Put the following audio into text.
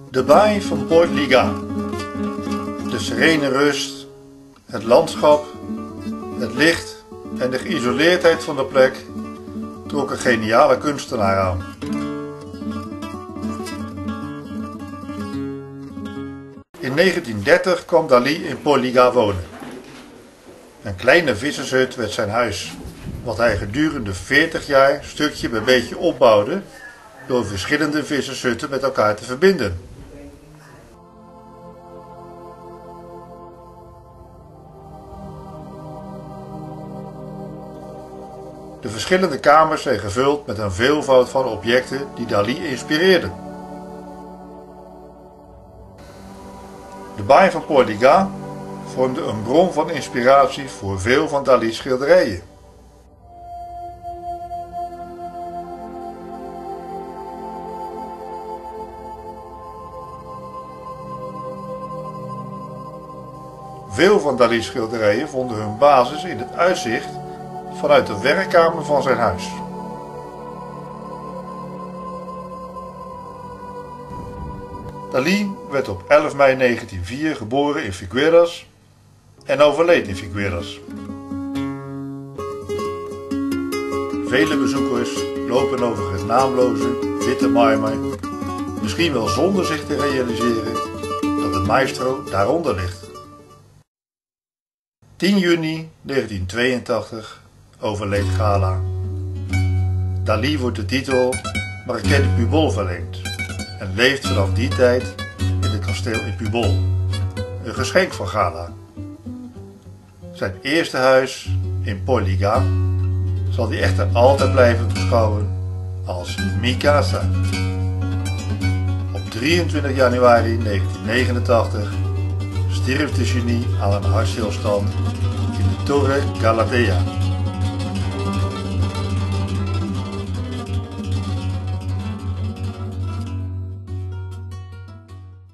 De baai van Port Ligat. De serene rust, het landschap, het licht en de geïsoleerdheid van de plek trok een geniale kunstenaar aan. In 1930 kwam Dalí in Port Ligat wonen. Een kleine vissershut werd zijn huis, wat hij gedurende 40 jaar stukje bij beetje opbouwde door verschillende vissershutten met elkaar te verbinden. De verschillende kamers zijn gevuld met een veelvoud van objecten die Dalí inspireerden. De baai van Port Ligat vormde een bron van inspiratie voor veel van Dalí's schilderijen. Veel van Dalí's schilderijen vonden hun basis in het uitzicht vanuit de werkkamer van zijn huis. Dalí werd op 11 mei 1904 geboren in Figueras en overleed in Figueras. Vele bezoekers lopen over het naamloze witte marmer, misschien wel zonder zich te realiseren dat de maestro daaronder ligt. 10 juni 1982 overleed Gala. Dalí wordt de titel Marquet de Pubol verleend en leeft vanaf die tijd in het kasteel in Pubol, een geschenk van Gala. Zijn eerste huis in Port Ligat zal hij echter altijd blijven beschouwen als Mi Casa. Op 23 januari 1989 stierf de genie aan een hartstilstand in de Torre Galatea.